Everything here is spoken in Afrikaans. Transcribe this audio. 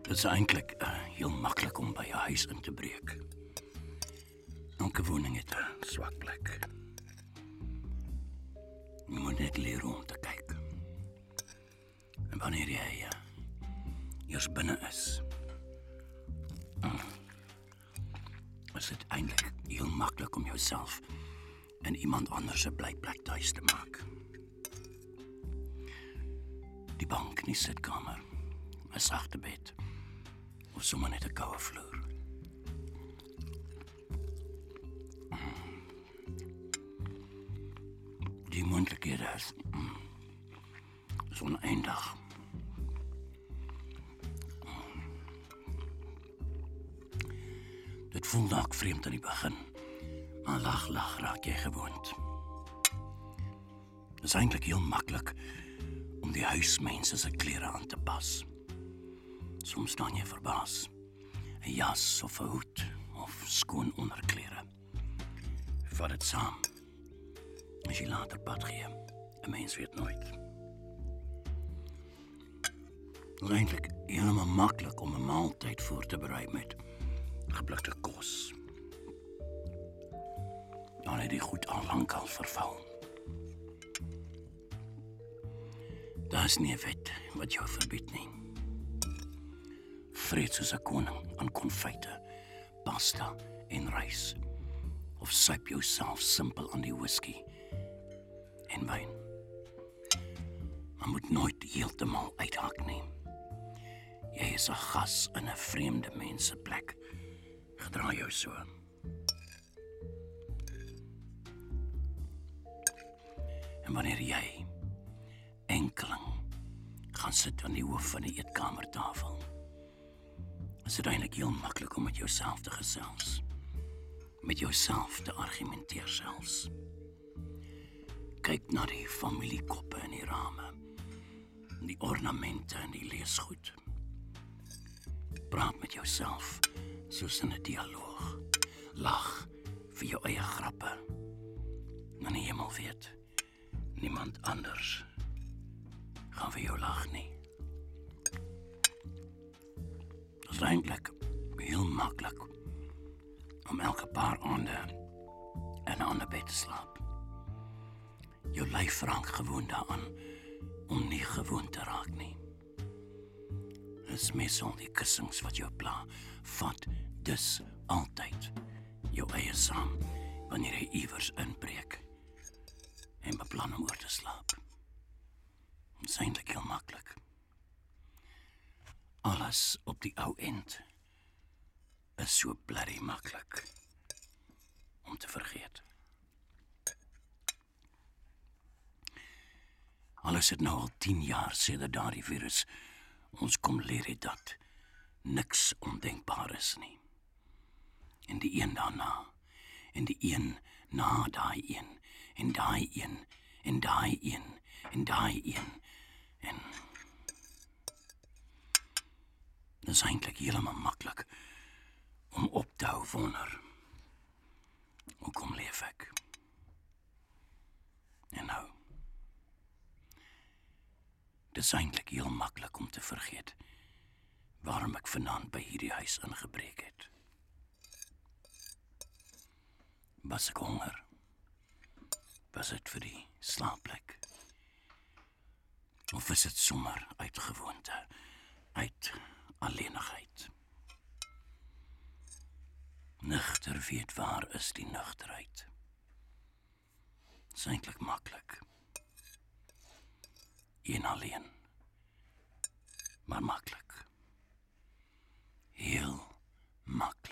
Het is eintlik heel maklik om by 'n huis in te breek. Elke woning het 'n swak plek. Jy moet net leer om te kyk. En wanneer jy eers binne is dit eintlik heel maklik om jouself in iemand anders se blyplek tuis te maak. Die bank in die sitkamer, 'n sagte bed, of sommer net 'n koue vloer. Die moontlikhede is oneindig. Dit voel dalk vreemd aan die begin, maar lag raak jy gewoond. Dit is eintlik heel maklik om die huismense se klere aan te pas. Soms staan jy verbaas. 'n Jas of 'n hoed of skoon onderklere. Vat dit saam. As jy later pad gee, 'n mens weet nooit. Het is eintlik helemaal maklik om 'n maaltyd voor te berei met geblikte kos. Dan het die goed al lank al verval. Daar is nie 'n wet wat jou verbied nie. Vreet soos 'n koning aan konfyte, pasta en rys. Of suip jouself simpel aan die whisky en wyn. Maar moet nooit heeltemal uithak nie. Jy is 'n gas in 'n vreemde mens se plek. Gedra jou so. En wanneer jy enkeling gaan sit aan die hoof van die eetkamertafel, is dit eintlik heel maklik om met jouself te gesels. Met jouself te argumenteer selfs. Kyk na die familiekoppe in die rame, die ornamente en die leesgoed. Praat met jouself soos in 'n dialoog. Lag vir jou eie grappe. En die hemel weet, niemand anders gaan vir jou lag nie. Dit is eintlik heel maklik om elke paar aande in 'n ander bed te slaap. Jou lyf raak gewoond daaraan om nie gewoon te raak nie. Dit is meestal die kussings wat jou pla. Vat dus altyd jou eie saam wanneer jy iewers inbreek en beplan om oor te slaap. Dit is eintlik heel maklik. Alles op die ou end is so bloody maklik om te vergeet. Alles het nou al 10 jaar sedert daardie virus ons kom leer het dat niks ondenkbaar is nie. En die een daarna, en die een na daai een, en daai een, en daai een, en daai een, en dit is eintlik helemaal maklik om op te hou wonder. Hoekom leef ek? En nou, dit is eintlik heel maklik om te vergeet waarom ek vanaand by hierdie huis ingebreek het. Was ek honger? Was dit vir die slaapplek? Of is dit sommer uit gewoonte, uit alleenigheid? Nugter weet waar is die nugterheid. Dit is eintlik maklik. Een alleen, maar maklik. Heel maklik.